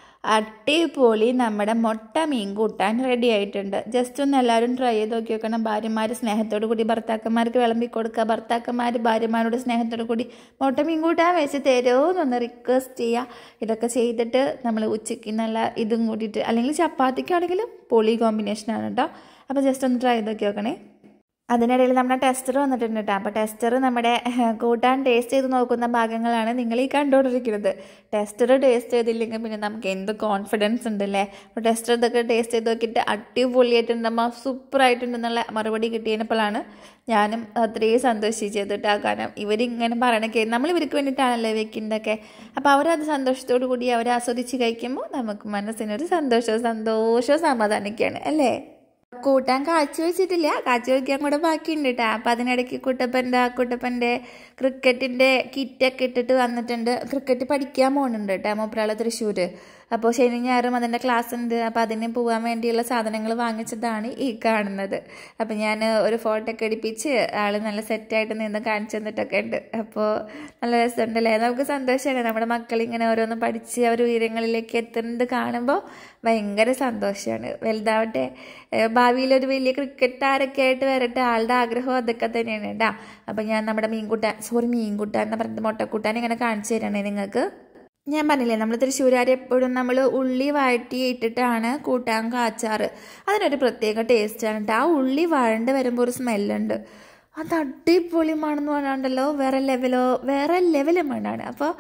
അടിപൊളി നമ്മുടെ മുട്ട മീൻ കൂട്ടാൻ റെഡി ആയിട്ടുണ്ട്. ജസ്റ്റ് ഒന്ന് എല്ലാവരും ട്രൈ ചെയ്ത് നോക്കി വെക്കണം. ഭാര്യമാർ സ്നേഹത്തോടു കൂടി ഭർത്താക്കന്മാർക്ക് വിളമ്പി കൊടുക്കുക, ഭർത്താക്കന്മാർ ഭാര്യമാരോട് സ്നേഹത്തോടു കൂടി മുട്ട മീൻ കൂട്ടാൻ വെച്ച് തരുമോ എന്നൊന്ന് റിക്വസ്റ്റ് ചെയ്യുക. ഇതൊക്കെ ചെയ്തിട്ട് നമ്മൾ ഉച്ചയ്ക്ക് നല്ല ഇതും കൂട്ടിയിട്ട്, അല്ലെങ്കിൽ ചപ്പാത്തിക്കാണെങ്കിലും പൊളി കോമ്പിനേഷനാണ് കേട്ടോ. അപ്പോൾ ജസ്റ്റ് ഒന്ന് ട്രൈ ചെയ്ത് നോക്കി നോക്കണേ. അതിനിടയിൽ നമ്മുടെ ടെസ്റ്റർ വന്നിട്ടുണ്ട് കേട്ടോ. അപ്പോൾ ടെസ്റ്റർ നമ്മുടെ കൂട്ടാൻ ടേസ്റ്റ് ചെയ്ത് നോക്കുന്ന ഭാഗങ്ങളാണ് നിങ്ങൾ ഈ കണ്ടുകൊണ്ടിരിക്കുന്നത്. ടെസ്റ്റർ ടേസ്റ്റ് ചെയ്തില്ലെങ്കിൽ പിന്നെ നമുക്ക് എന്ത് കോൺഫിഡൻസ് ഉണ്ടല്ലേ. അപ്പോൾ ടെസ്റ്റർ ഇതൊക്കെ ടേസ്റ്റ് ചെയ്ത് നോക്കിയിട്ട് അടിപൊളിയായിട്ടുണ്ട്, നമ്മൾ സൂപ്പറായിട്ടുണ്ടെന്നുള്ള മറുപടി കിട്ടിയപ്പോഴാണ് ഞാനും അത്രയും സന്തോഷിച്ചത് കേട്ടോ. കാരണം ഇവരിങ്ങനെ പറയണൊക്കെ നമ്മൾ ഇവർക്ക് വേണ്ടിയിട്ടാണല്ലേ വെക്കുന്നതൊക്കെ. അപ്പോൾ അവരത് സന്തോഷത്തോടു കൂടി അവർ ആസ്വദിച്ച് കഴിക്കുമ്പോൾ നമുക്ക് മനസ്സിനൊരു സന്തോഷവും സമാധാനിക്കുകയാണ് അല്ലേ. കൂട്ടാൻ കാച്ചി വെച്ചിട്ടില്ല, കാച്ചി വയ്ക്കാൻ കൂടെ ബാക്കിയുണ്ട് കേട്ടോ. അപ്പം അതിനിടയ്ക്ക് കുട്ടപ്പൻ്റെ ക്രിക്കറ്റിൻ്റെ കിറ്റൊക്കെ ഇട്ടിട്ട് വന്നിട്ടുണ്ട്. ക്രിക്കറ്റ് പഠിക്കാൻ പോകുന്നുണ്ട് കേട്ടോ മൂപ്പരാള് തൃശ്ശൂർ. അപ്പോൾ ശനി ഞായറും അതിൻ്റെ ക്ലാസ് ഉണ്ട്. അപ്പോൾ അതിന് പോകാൻ വേണ്ടിയുള്ള സാധനങ്ങൾ വാങ്ങിച്ചതാണ് ഈ കാണുന്നത്. അപ്പം ഞാൻ ഒരു ഫോട്ടോ ഒക്കെ എടുപ്പിച്ച് ആൾ നല്ല സെറ്റായിട്ട് നിന്ന് കാണിച്ചു തന്നിട്ടൊക്കെ ഉണ്ട്. അപ്പോൾ നല്ല രസമുണ്ടല്ലേ. നമുക്ക് സന്തോഷമാണ് നമ്മുടെ മക്കളിങ്ങനെ ഓരോന്ന് പഠിച്ച് അവർ ഉയരങ്ങളിലേക്ക് എത്തുന്നത് കാണുമ്പോൾ ഭയങ്കര സന്തോഷമാണ്. വലുതാവട്ടെ, ഭാവിയിലൊരു വലിയ ക്രിക്കറ്റ് താരൊക്കെ ആയിട്ട് വരട്ടെ. ആളുടെ ആഗ്രഹം അതൊക്കെ തന്നെയാണ് കേട്ടോ. അപ്പം ഞാൻ നമ്മുടെ മീൻകൂട്ടാൻ എന്ന് പറയുന്നത് മുട്ടക്കൂട്ടാൻ ഇങ്ങനെ കാണിച്ചു തരണേ നിങ്ങൾക്ക്. ഞാൻ പറഞ്ഞില്ലേ, നമ്മൾ തൃശ്ശൂരുകാർ എപ്പോഴും നമ്മൾ ഉള്ളി വഴറ്റി ഇട്ടിട്ടാണ് കൂട്ടാൻ കാച്ചാറ്. അതിനൊരു പ്രത്യേക ടേസ്റ്റാണ് കേട്ടോ. ആ ഉള്ളി വഴണ്ട് വരുമ്പോൾ ഒരു സ്മെല്ലുണ്ട്, അത് അടിപൊളി മണമെന്ന് പറഞ്ഞുണ്ടല്ലോ, വേറെ ലെവല് മണ്ണാണ്. അപ്പോൾ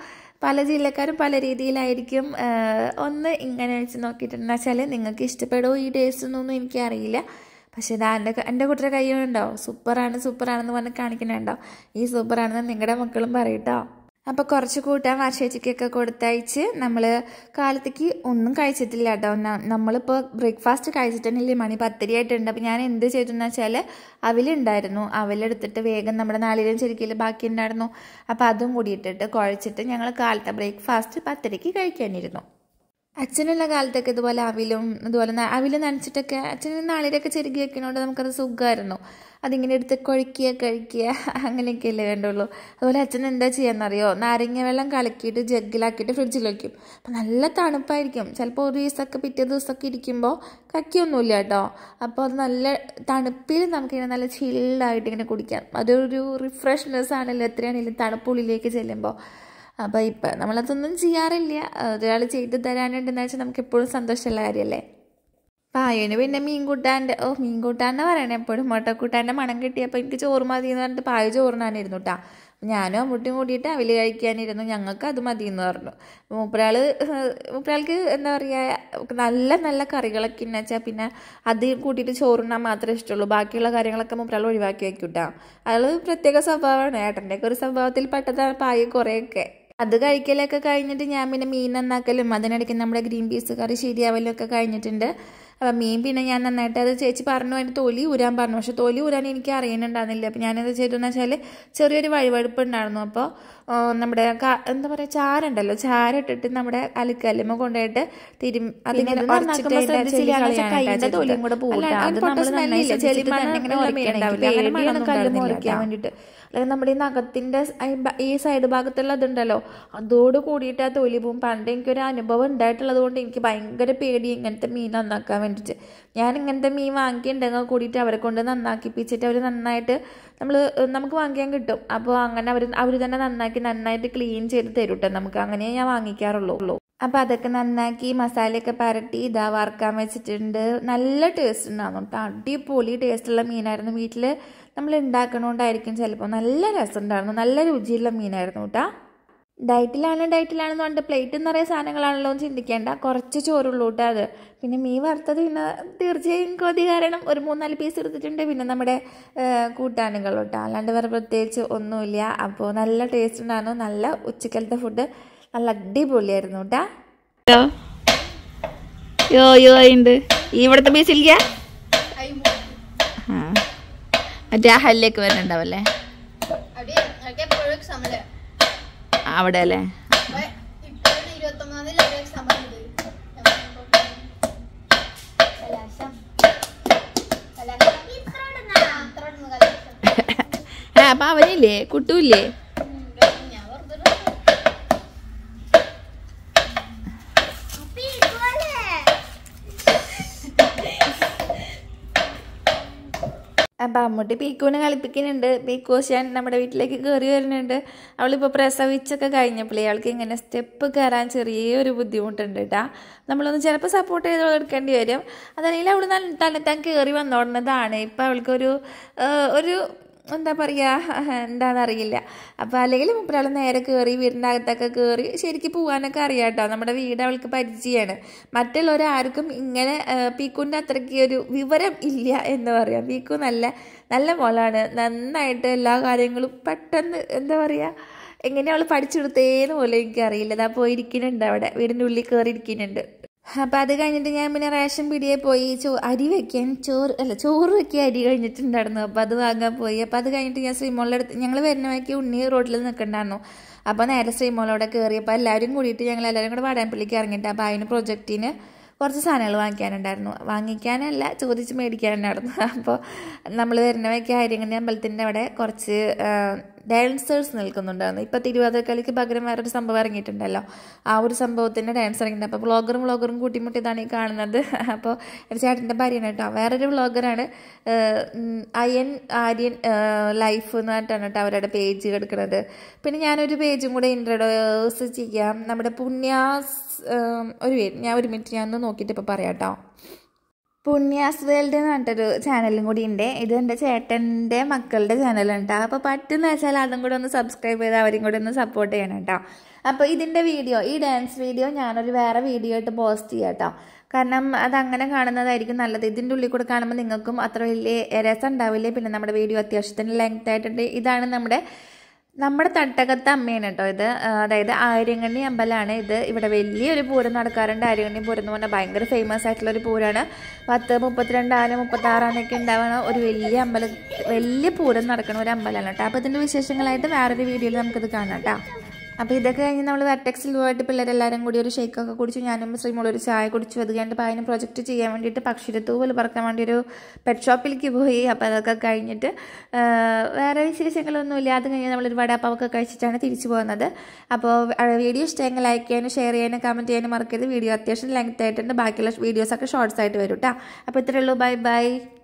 പല ജില്ലക്കാരും പല രീതിയിലായിരിക്കും. ഒന്ന് ഇങ്ങനെ വെച്ച് നോക്കിയിട്ടുണ്ടെന്ന് വെച്ചാൽ നിങ്ങൾക്ക് ഇഷ്ടപ്പെടുമോ ഈ ടേസ്റ്റ് എന്നൊന്നും എനിക്കറിയില്ല. പക്ഷേ ഇതാ എൻ്റെ കുട്ടിയുടെ കയ്യുണ്ടോ സൂപ്പറാണെന്ന് പറഞ്ഞ് കാണിക്കണുണ്ടോ? ഈ സൂപ്പറാണെന്ന് നിങ്ങളുടെ മക്കളും പറയട്ടോ. അപ്പോൾ കുറച്ച് കൂട്ടാൻ വർഷേച്ചിക്കൊക്കെ കൊടുത്തയച്ച് നമ്മൾ കാലത്തേക്ക് ഒന്നും കഴിച്ചിട്ടില്ല കേട്ടോ. നമ്മളിപ്പോൾ ബ്രേക്ക്ഫാസ്റ്റ് കഴിച്ചിട്ടുണ്ടെങ്കിൽ മണി 10 ആയിട്ടുണ്ട്. അപ്പോൾ ഞാൻ എന്ത് ചെയ്തെന്ന് വെച്ചാൽ അവലുണ്ടായിരുന്നു, അവലെടുത്തിട്ട് വേഗം നമ്മുടെ നാളിലും ചെരുക്കിൽ ബാക്കി ഉണ്ടായിരുന്നു. അപ്പോൾ അതും കൂടി ഇട്ടിട്ട് കുഴച്ചിട്ട് ഞങ്ങൾ കാലത്തെ ബ്രേക്ക്ഫാസ്റ്റ് 10 കഴിക്കാനിരുന്നു. അച്ഛനുള്ള കാലത്തൊക്കെ ഇതുപോലെ ഇതുപോലെ അവിൽ നനച്ചിട്ടൊക്കെ അച്ഛന് നാളിലൊക്കെ ചെരുകി വെക്കുന്നതുകൊണ്ട് നമുക്കത് സുഖമായിരുന്നു. അതിങ്ങനെ എടുത്ത് കഴിക്കുക അങ്ങനെയൊക്കെയല്ലേ വേണ്ടുള്ളൂ. അതുപോലെ അച്ഛൻ എന്താ ചെയ്യാന്നറിയോ, നാരങ്ങ വെള്ളം കലക്കിയിട്ട് ജഗ്ഗിലാക്കിയിട്ട് ഫ്രിഡ്ജിൽ വയ്ക്കും. അപ്പം നല്ല തണുപ്പായിരിക്കും. ചിലപ്പോൾ ഒരു ദിവസമൊക്കെ പിറ്റേ ദിവസമൊക്കെ ഇരിക്കുമ്പോൾ കക്കിയൊന്നുമില്ല കേട്ടോ. അപ്പോൾ അത് നല്ല തണുപ്പിൽ നമുക്കിങ്ങനെ നല്ല ചില്ലായിട്ട് ഇങ്ങനെ കുടിക്കാം. അതൊരു റിഫ്രഷ്നെസ് ആണല്ലോ എത്രയാണെങ്കിലും തണുപ്പുള്ളിലേക്ക് ചെല്ലുമ്പോൾ. അപ്പോൾ ഇപ്പം നമ്മളതൊന്നും ചെയ്യാറില്ല. ഒരാൾ ചെയ്ത് തരാനുണ്ടെന്ന് വെച്ചാൽ നമുക്ക് എപ്പോഴും സന്തോഷമുള്ള കാര്യമല്ലേ. പായുവിന് പിന്നെ മീൻകൂട്ടാൻ്റെ പറയണേ എപ്പോഴും മുട്ടക്കൂട്ടാൻ്റെ മണം കിട്ടിയപ്പോൾ എനിക്ക് ചോറ് മതി എന്ന് പറഞ്ഞിട്ട് പായ ചോറിനാനിരുന്നു കേട്ടോ. ഞാനും അമ്മൂട്ടിയും കൂടിയിട്ട് അവല് കഴിക്കാനിരുന്നു. ഞങ്ങൾക്ക് അത് മതി എന്ന് പറഞ്ഞു. മൂപ്പരാൾക്ക് എന്താ പറയുക, നല്ല കറികളൊക്കെ എന്ന് വെച്ചാൽ പിന്നെ അത് കൂട്ടിയിട്ട് ചോറിനാൻ മാത്രമേ ഇഷ്ടമുള്ളൂ. ബാക്കിയുള്ള കാര്യങ്ങളൊക്കെ മൂപ്പരാൾ ഒഴിവാക്കി വയ്ക്കും കേട്ടോ. അയാൾ പ്രത്യേക സ്വഭാവമാണ്. ഏട്ടൻ്റെയൊക്കെ ഒരു സ്വഭാവത്തിൽ പെട്ടതാണ് പായ കുറേയൊക്കെ. അത് കഴിക്കലൊക്കെ കഴിഞ്ഞിട്ട് ഞാൻ പിന്നെ മീൻ നന്നാക്കലും അതിനിടയ്ക്ക് നമ്മുടെ ഗ്രീൻ പീസ് കറി ശരിയാവലും ഒക്കെ കഴിഞ്ഞിട്ടുണ്ട്. അപ്പം മീൻ പിന്നെ ഞാൻ നന്നായിട്ട് അത് ചേച്ചി പറഞ്ഞു അതിൻ്റെ തൊലി ഊരാൻ പറഞ്ഞു. പക്ഷെ തൊലി ഊരാൻ എനിക്ക് അറിയുന്നുണ്ടായിരുന്നില്ല. അപ്പം ഞാനത് ചെയ്തെന്ന് വെച്ചാൽ ചെറിയൊരു വഴുവഴുപ്പ് ഉണ്ടായിരുന്നു. അപ്പോൾ നമ്മുടെ എന്താ പറയുക, ചാരുണ്ടല്ലോ, ചാരിട്ടിട്ട് നമ്മുടെ അലക്കല്ലുമ്പോൾ കൊണ്ടുപോയിട്ട് അതിങ്ങനെ തൊലിയും കൂടെ മുറിക്കാൻ വേണ്ടിയിട്ട്. അല്ലെങ്കിൽ നമ്മുടെ ഈ നഖത്തിൻ്റെ ഈ സൈഡ് ഭാഗത്തുള്ള അതുണ്ടല്ലോ, അതോട് കൂടിയിട്ട് ആ തൊലി പോവും. പണ്ട് എനിക്കൊരു അനുഭവം ഉണ്ടായിട്ടുള്ളത് കൊണ്ട് എനിക്ക് ഭയങ്കര പേടി ഇങ്ങനത്തെ മീൻ നന്നാക്കാൻ വേണ്ടിയിട്ട്. ഞാൻ ഇങ്ങനത്തെ മീൻ വാങ്ങിയിട്ടുണ്ടെങ്കിൽ കൂടിയിട്ട് അവരെ കൊണ്ട് നന്നാക്കിപ്പിച്ചിട്ട് അവർ നന്നായിട്ട് നമുക്ക് വാങ്ങിക്കാൻ കിട്ടും. അപ്പോൾ അങ്ങനെ അവർ തന്നെ നന്നായിട്ട് ക്ലീൻ ചെയ്ത് തരും കേട്ടോ. നമുക്ക് അങ്ങനെ ഞാൻ വാങ്ങിക്കാറുള്ളൂ. അപ്പോൾ അതൊക്കെ നന്നാക്കി മസാലയൊക്കെ പരട്ടി ഇതാ വറുക്കാൻ വെച്ചിട്ടുണ്ട്. നല്ല ടേസ്റ്റ് ഉണ്ടായിരുന്നു കേട്ടോ. അടിപൊളി ടേസ്റ്റുള്ള മീനായിരുന്നു. വീട്ടിൽ നമ്മൾ ഉണ്ടാക്കണോണ്ടായിരിക്കും ചിലപ്പോൾ നല്ല രസമുണ്ടായിരുന്നു. നല്ല രുചിയുള്ള മീനായിരുന്നു കേട്ടോ. ഡയറ്റിലാണെന്ന് പറഞ്ഞിട്ട് പ്ലേറ്റ് നിറയെ സാധനങ്ങളാണല്ലോ എന്ന് ചിന്തിക്കേണ്ട. കുറച്ച് ചോറുള്ളൂ കേട്ടോ അത്. പിന്നെ മീൻ വറുത്തത് പിന്നെ തീർച്ചയായും കൊതി കാരണം ഒരു 3-4 പീസ് എടുത്തിട്ടുണ്ട്. പിന്നെ നമ്മുടെ കൂട്ടാനുകൾ കേട്ടോ. അല്ലാണ്ട് വേറെ പ്രത്യേകിച്ച് ഒന്നുമില്ല. അപ്പോൾ നല്ല ടേസ്റ്റ് ഉണ്ടായിരുന്നു. നല്ല ഉച്ചക്കലത്തെ ഫുഡ് നല്ല അടിപൊളിയായിരുന്നു കേട്ടോ. ഉണ്ട് ഇവിടുത്തെ പീസില്ല, മറ്റേ ആ ഹല്ലേക്ക് വരുന്നുണ്ടാവല്ലേ അവിടെ അല്ലേ. അപ്പൊ അവനില്ലേ കുട്ടൂല്ലേ? അപ്പം അമ്മൂട്ടി പീക്കൂനെ കളിപ്പിക്കുന്നുണ്ട്. പീക്കോശാൻ നമ്മുടെ വീട്ടിലേക്ക് കയറി വരുന്നുണ്ട്. അവളിപ്പോൾ പ്രസവിച്ചൊക്കെ കഴിഞ്ഞപ്പോഴേ അവൾക്ക് ഇങ്ങനെ സ്റ്റെപ്പ് കയറാൻ ചെറിയൊരു ബുദ്ധിമുട്ടുണ്ട് കേട്ടോ. നമ്മളൊന്ന് ചിലപ്പോൾ സപ്പോർട്ട് ചെയ്ത് എടുക്കേണ്ടി വരും. അതല്ലെങ്കിൽ അവൾ നല്ല തന്നെത്താൻ കയറി വന്നോടുന്നതാണ്. ഇപ്പം അവൾക്കൊരു എന്താ പറയുക, എന്താണെന്നറിയില്ല. അപ്പോൾ അല്ലെങ്കിൽ മുപ്പരാൾ നേരെ കയറി വീടിൻ്റെ അകത്തൊക്കെ കയറി ശരിക്കും പോകാനൊക്കെ അറിയാം കേട്ടോ. നമ്മുടെ വീട് അവൾക്ക് പരിചയമാണ്. മറ്റുള്ളവരാർക്കും ഇങ്ങനെ പീക്കുൻ്റെ അത്രയ്ക്ക് ഒരു വിവരം ഇല്ല എന്ന് പറയാം. പീക്കു നല്ല മോളാണ്. നന്നായിട്ട് എല്ലാ കാര്യങ്ങളും പെട്ടെന്ന് എന്താ പറയുക, എങ്ങനെ അവൾ പഠിച്ചെടുത്തേന്ന് പോലും എനിക്കറിയില്ല. അതാ പോയിരിക്കുന്നുണ്ട് അവിടെ വീടിൻ്റെ ഉള്ളിൽ കയറി ഇരിക്കുന്നുണ്ട്. അപ്പം അത് കഴിഞ്ഞിട്ട് ഞാൻ പിന്നെ റേഷൻ പീടികയിൽ പോയി ചോറ് വെക്കാൻ അരി കഴിഞ്ഞിട്ടുണ്ടായിരുന്നു. അപ്പോൾ അത് വാങ്ങാൻ പോയി. അപ്പോൾ അത് കഴിഞ്ഞിട്ട് ഞാൻ ശ്രീമോളുടെ അടുത്ത് ഞങ്ങൾ വരുന്ന വഴിക്ക് ഉണ്ണി റോഡിൽ നിൽക്കണ്ടായിരുന്നു. അപ്പോൾ നേരെ ശ്രീമോളോടെ കയറിയപ്പോൾ എല്ലാവരും കൂടിയിട്ട് ഞങ്ങളെല്ലാവരും കൂടെ വാടാൻപള്ളിക്ക് ഇറങ്ങിയിട്ട് അപ്പോൾ അതിന് പ്രൊജക്റ്റിന് കുറച്ച് സാധനങ്ങൾ വാങ്ങിക്കാനുണ്ടായിരുന്നു. വാങ്ങിക്കാനല്ല, ചോദിച്ച് മേടിക്കാനുണ്ടായിരുന്നു. അപ്പോൾ നമ്മൾ വരുന്ന വഴിക്ക് ഹരിങ്ങണി അമ്പലത്തിൻ്റെ അവിടെ കുറച്ച് ഡാൻസേഴ്സ് നിൽക്കുന്നുണ്ടായിരുന്നു. ഇപ്പോൾ തിരുവാതിരക്കളിക്ക് പകരം വേറൊരു സംഭവം ഇറങ്ങിയിട്ടുണ്ടല്ലോ, ആ ഒരു സംഭവത്തിൻ്റെ ഡാൻസ് ഇറങ്ങിയിട്ടുണ്ട്. അപ്പോൾ വ്ളോഗറും കൂട്ടിമുട്ടിയതാണ് ഈ കാണുന്നത്. അപ്പോൾ എൻ്റെ ചേട്ടൻ്റെ ഭാര്യയാണ് കേട്ടോ. വേറൊരു വ്ളോഗറാണ് ആര്യൻ ലൈഫ് എന്ന് പറഞ്ഞിട്ടാണ് കേട്ടോ അവരുടെ പേജ് കിടക്കുന്നത്. പിന്നെ ഞാനൊരു പേജും കൂടെ ഇൻട്രൊഡ്യൂസ് ചെയ്യാം. നമ്മുടെ പുണ്യാസ് ഒരു മിനിറ്റ് ഞാൻ ഒന്ന് നോക്കിയിട്ട് ഇപ്പോൾ പറയാം കേട്ടോ. പുണ്യാസ് വേൾഡ് എന്ന് പറഞ്ഞിട്ടൊരു ചാനലും കൂടി ഉണ്ട്. ഇത് എൻ്റെ ചേട്ടൻ്റെ മക്കളുടെ ചാനലാണ് കേട്ടോ. അപ്പോൾ പറ്റുന്ന വെച്ചാൽ അതും കൂടെ ഒന്ന് സബ്സ്ക്രൈബ് ചെയ്ത് അവരും കൂടെ ഒന്ന് സപ്പോർട്ട് ചെയ്യണം കേട്ടോ. അപ്പോൾ ഇതിൻ്റെ വീഡിയോ, ഈ ഡാൻസ് വീഡിയോ ഞാനൊരു വേറെ വീഡിയോ ആയിട്ട് പോസ്റ്റ് ചെയ്യാം കേട്ടോ. കാരണം അതങ്ങനെ കാണുന്നതായിരിക്കും നല്ലത്. ഇതിൻ്റെ ഉള്ളിൽ കൂടെ കാണുമ്പോൾ നിങ്ങൾക്കും അത്ര വലിയ രസം ഉണ്ടാവില്ലേ. പിന്നെ നമ്മുടെ വീഡിയോ അത്യാവശ്യത്തിന് ലെങ്ത് ആയിട്ടുണ്ട്. ഇതാണ് നമ്മുടെ തട്ടകത്ത് അമ്മയാണ് കേട്ടോ ഇത്. അതായത് ആയിരങ്കണ്ണി അമ്പലമാണ് ഇത്. ഇവിടെ വലിയൊരു പൂരം നടക്കാറുണ്ട്. ആയിരങ്കണ്ണി പൂരം എന്ന് പറഞ്ഞാൽ ഭയങ്കര ഫേമസ് ആയിട്ടുള്ളൊരു പൂരമാണ്. 32 ആന 36 ആനയൊക്കെ ഉണ്ടാവുന്ന ഒരു വലിയ പൂരം നടക്കുന്ന ഒരു അമ്പലമാണ് കേട്ടോ. അപ്പോൾ ഇതിൻ്റെ വിശേഷങ്ങളായിട്ട് വേറൊരു വീഡിയോയിൽ നമുക്കിത് കാണാം കേട്ടോ. അപ്പോൾ ഇതൊക്കെ കഴിഞ്ഞ് നമ്മൾ വെർട്ടെക്സിൽ പോയിട്ട് പിള്ളേരെല്ലാവരും കൂടി ഒരു ഷേക്കൊക്കെ കുടിച്ചു. ഞാനും ശ്രീമോളും ഒരു ചായ കുടിച്ചു. അത് കഴിഞ്ഞിട്ട് അതിന് പ്രൊജക്റ്റ് ചെയ്യാൻ വേണ്ടിയിട്ട് പക്ഷിരത്തൂവൽ പറക്കാൻ വേണ്ടി ഒരു പെറ്റ് ഷോപ്പിലേക്ക് പോയി. അപ്പോൾ അതൊക്കെ കഴിഞ്ഞിട്ട് വേറെ വിശേഷങ്ങളൊന്നുമില്ല. അത് കഴിഞ്ഞ് നമ്മളൊരു വടാപ്പാവൊക്കെ കഴിച്ചിട്ടാണ് തിരിച്ചു പോകുന്നത്. അപ്പോൾ വീഡിയോ ഇഷ്ടമെങ്കിൽ ലൈക്ക് ചെയ്യാനും ഷെയർ ചെയ്യാനും കമൻറ്റ് ചെയ്യാനും മറക്കരുത്. വീഡിയോ അത്യാവശ്യം ലെങ്ത് ആയിട്ടുണ്ട്. ബാക്കിയുള്ള വീഡിയോസൊക്കെ ഷോർട്സ് ആയിട്ട് വരും കേട്ടോ. അപ്പോൾ ഇത്രയേ ഉള്ളൂ. Bye by.